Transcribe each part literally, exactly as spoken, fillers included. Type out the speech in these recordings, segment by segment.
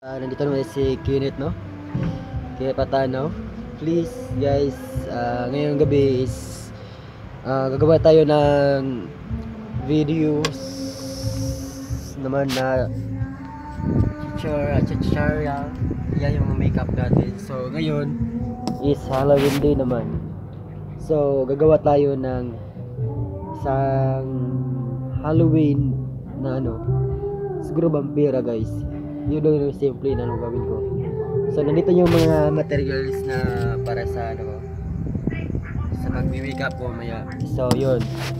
Uh, nandito naman si Kenneth, no? Kaya Patano. Please guys, uh, ngayong gabi is uh, gagawa tayo ng videos naman na chichara, chichara. Yan yung makeup natin. So ngayon is Halloween day naman. So gagawa tayo ng isang Halloween na ano, siguro vampira guys. Yun lang yung simple na ano gawin ko. So nandito yung mga materials na para sa ano, sa pag-make up ko maya. So yun,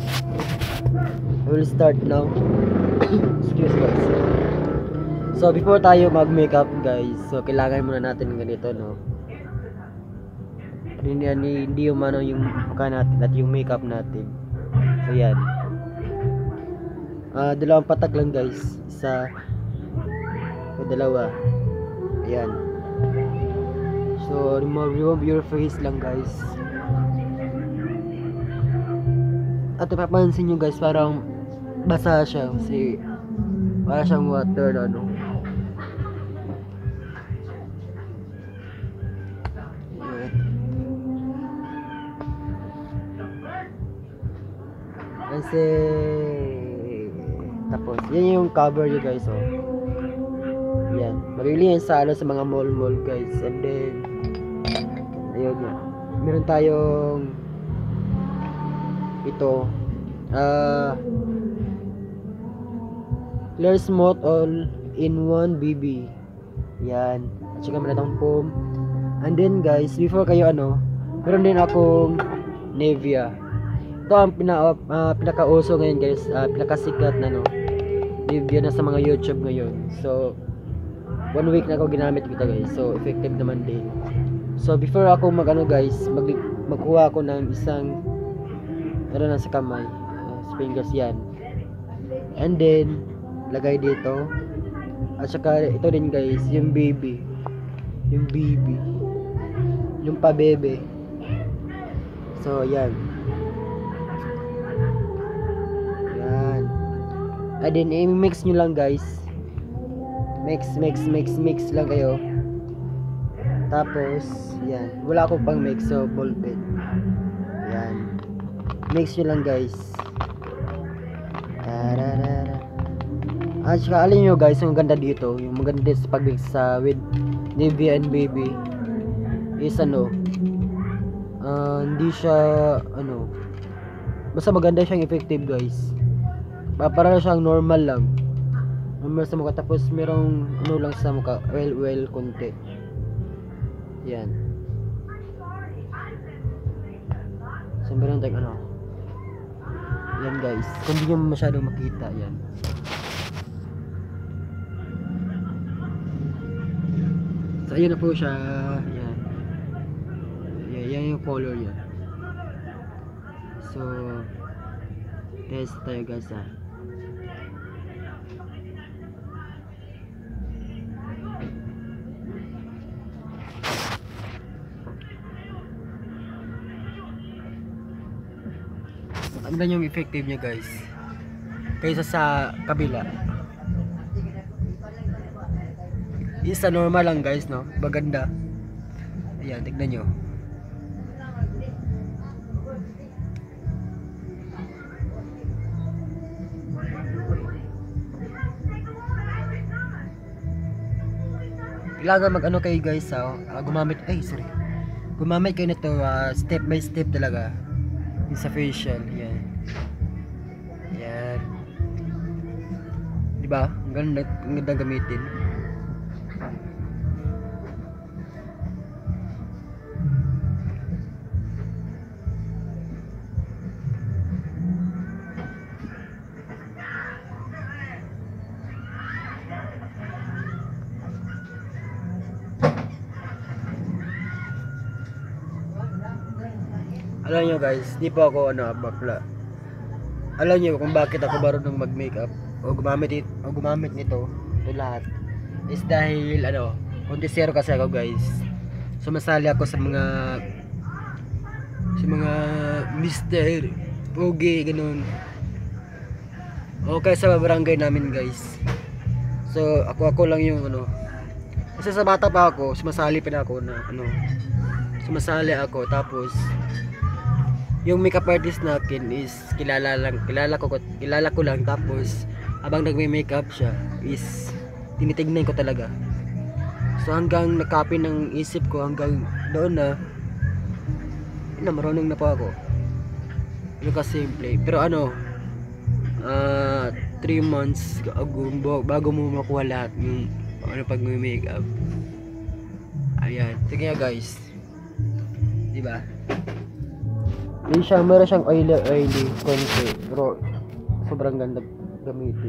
I will start now. Excuse guys. So before tayo mag-make up guys, so kailangan muna natin ganito, no? Hindi, hindi, hindi yung ano yung mukha natin at yung makeup natin. So yan, uh, dalawang patak lang guys. Isa o dalawa. Ayan. So remove, remove your face lang guys. At papansin nyo guys, parang basa siya kasi wala siyang water na ano. Kasi tapos yan yung cover nyo guys, oh. Yan, mabili yan sa ano, sa mga mall mall guys. And then ayun yan, meron tayong ito, uh, clear smooth all in one B B. Yan, at saka meron tayong foam. And then guys, before kayo ano, meron din akong Nivea. Ito ang pina, uh, pinakauso ngayon guys, uh, pinakasikat na no, Nivea na sa mga YouTube ngayon. So one week na ako ginamit kita guys, so effective naman din. So before ako mag ano guys, mag magkuha ako ng isang ano na sa kamay, uh, sa fingers yan, and then lagay dito. At saka ito din guys, yung baby, yung baby, yung pabebe. So yan, yan, and then i-mix nyo lang guys. Mix, mix, mix, mix lang kayo. Tapos, yan. Wala akong pang mix, so ball pen. Yan. Mix nyo lang guys. Tararara. At saka alin nyo guys, yung ganda dito, yung maganda dito sa pag-mix sa with Nivea and Baby is ano, uh, hindi siya ano, basta maganda siyang effective guys. Para siyang normal lang, normal sa mukha, tapos merong ano lang sa mukha, well well konti. Yan. So meron tayong ano, yan guys, kung hindi nyo masyadong makita, yan. So ayun na po siya. Yan, yan, yan yung color yan. So test tayo guys, ha. Ang ganda yung effective niya guys kaysa sa kabila. Isa normal lang guys, no? Maganda. Ayan, tignan nyo. Kailangan mag ano kayo guys, ha? Uh, gumamit, ay sorry, gumamit kayo nito uh, step by step talaga. Yung sa facial, yan. Yan. Diba? Ang ganda, ang ganda gamitin. Alam nyo guys, di pa ako ano, bakla. Alam nyo kung bakit ako marunong mag-makeup o gumamit, o gumamit nito, ito lahat, is dahil ano, kontisero kasi ako guys. Sumasali ako sa mga sa mga mister, pogi, ganun. Okay, sa barangay namin guys. So ako ako lang yung ano, Kasi sa bata pa ako, sumasali pa na ako na ano, sumasali ako tapos yung makeup artist natin is kilala lang, kilala ko kilala ko lang tapos habang nagme-makeup siya is tinitignan ko talaga. So hanggang nakapin ng isip ko hanggang doon na na marunong na po ako. Ano ka simple. Pero ano, uh, three months bago, bago mo makuha lahat yung ano pag may makeup. Ayan. Sige nga guys. Diba? Hindi siya, meron siyang oily oily konti. Pero sobrang ganda gamitin.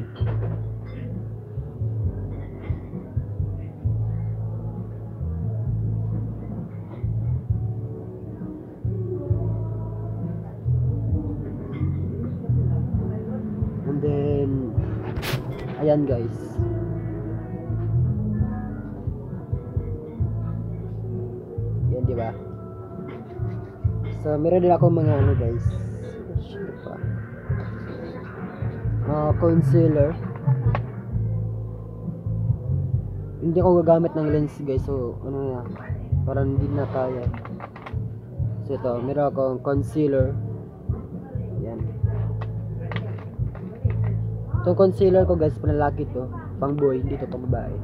And then ayan guys. Yan di ba? So meron din ako mga ano guys. Shit pa. Uh, concealer. Hindi ako gagamit ng lens guys. So ano na, parang hindi na kaya. So ito, meron akong concealer. Yan. So concealer ko guys, panlalaki to, pang boy, hindi to pang babae.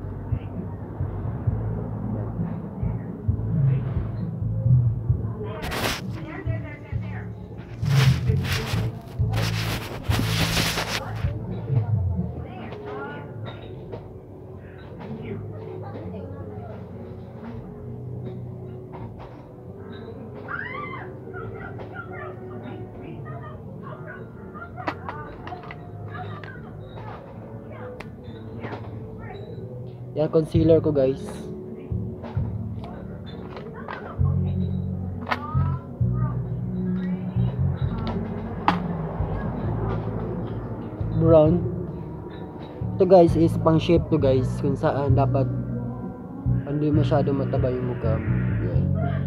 Yan, concealer ko guys. Brown. Ito guys is pang shape to guys, kung saan dapat hindi masyado mataba yung mukha mo. Yan.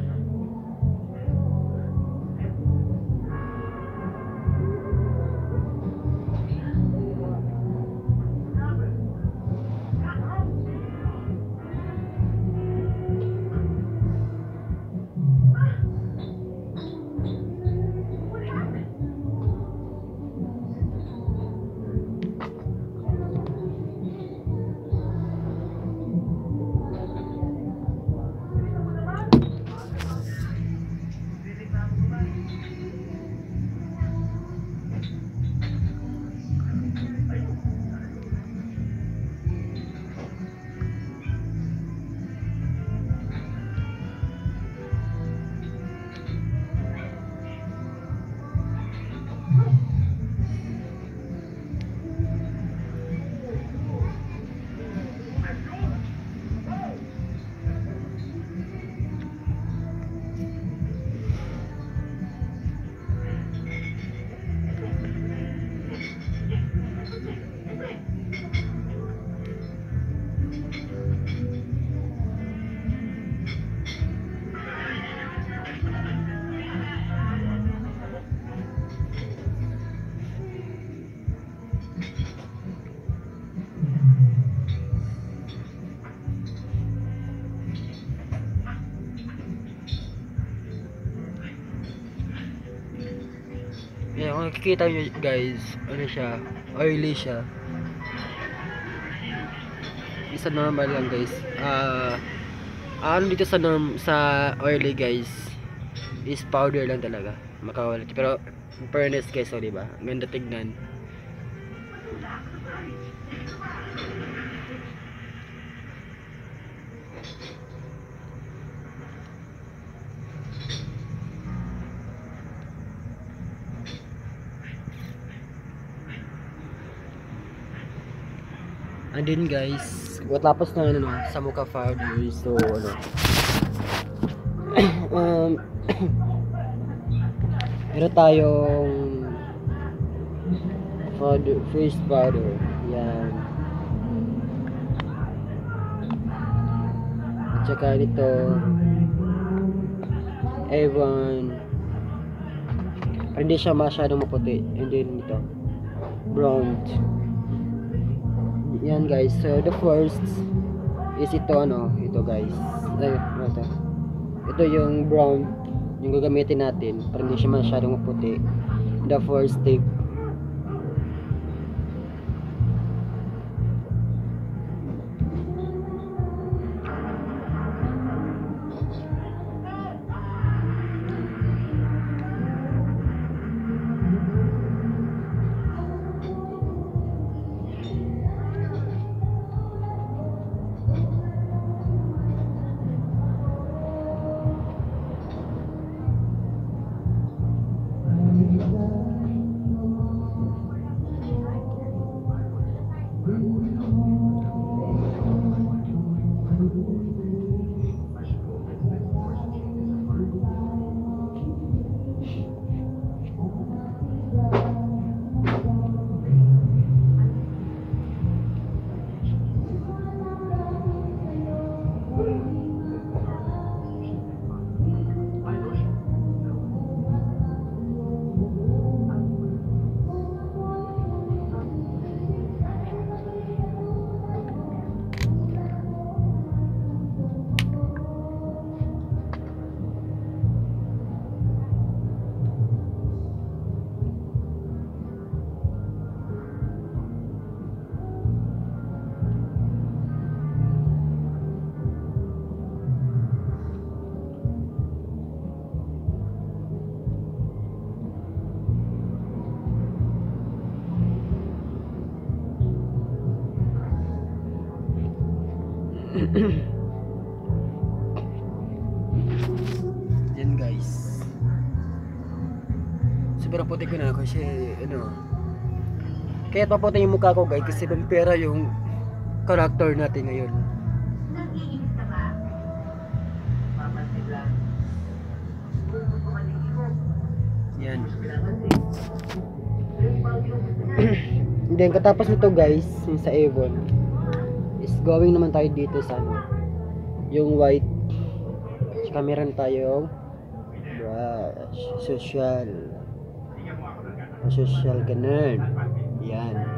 Yan, kung nakikita nyo guys, ano siya, oily siya. Isa normal lang guys. Ah, uh, ano dito sa norm sa oily guys is powder lang talaga. Makawalat. Pero in fairness guys, so, diba? Ganda tignan. And then guys, tapos na ano sa mukha powder, so ano um meron tayong powder, face powder. Yan. At saka nito Avon, hindi siya masyadong maputi. And then ito brown. Yan guys, so the first is ito ano, ito guys. Ay, ano ito? Ito yung brown yung gagamitin natin para hindi siya masyadong maputi. The first step. Yan guys, sobrang puti ko na kasi ano, kaya paputi yung mukha ko guys kasi vampira yung character natin ngayon. Yan. Then katapos nito guys, yung sa Avon is going naman tayo dito sa ano, yung white. Tsaka meron tayong brush, social social ganun. Yan.